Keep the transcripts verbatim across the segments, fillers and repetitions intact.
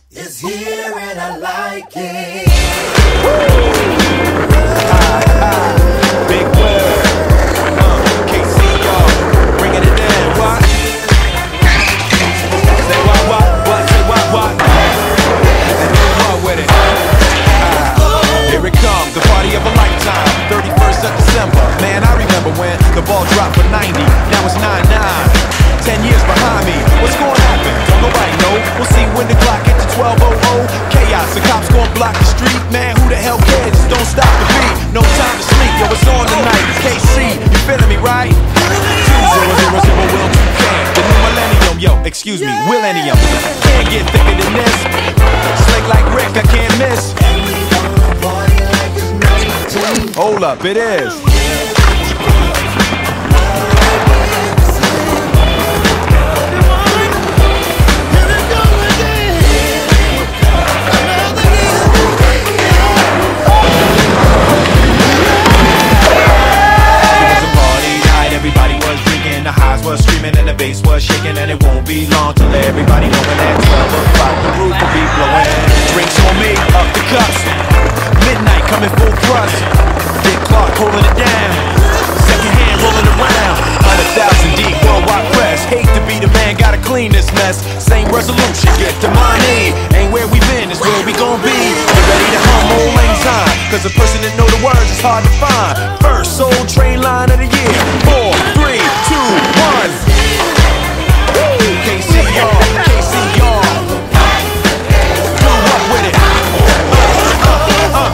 is here and I like it. Ah, ah, big word. Uh, K C y'all, bringing it down. What? Say what, what, what, say what, what? And do what with it? Ah, here it comes, the party of a lifetime. thirty-first of December. Man, I remember when the ball dropped for ninety. Now it's nine nine. Ten years behind me. What's gonna happen? Don't nobody know. We'll see when the clock hits to twelve oh oh. Chaos, the cops gonna block the street. Man, who the hell cares? Just don't stop the beat. No time to sleep. Yo, it's on tonight. K C, you feeling me, right? two zero zero zero will two K. The new millennium, yo, excuse me, millennium. Can't get thicker than this. Slick like Rick, I can't miss. Hold up, it is. Was screaming and the bass was shaking, and it won't be long till everybody knowing that twelve o'clock the roof will be blowing. Drinks on me, up the cups. Midnight coming full thrust. Big clock holding it down. Second hand rolling around. Hundred thousand deep, worldwide press. Hate to be the man, gotta clean this mess. Same resolution, get the money. Ain't where we been, it's where we gon' be. Get ready to hum old lang syne, cause a person that know the words is hard to find. First soul train line of the year. Four, three, two, one. K C y'all, K C y'all. Do what with it? Uh, uh, uh.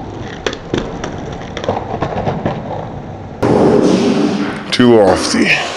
Too lofty.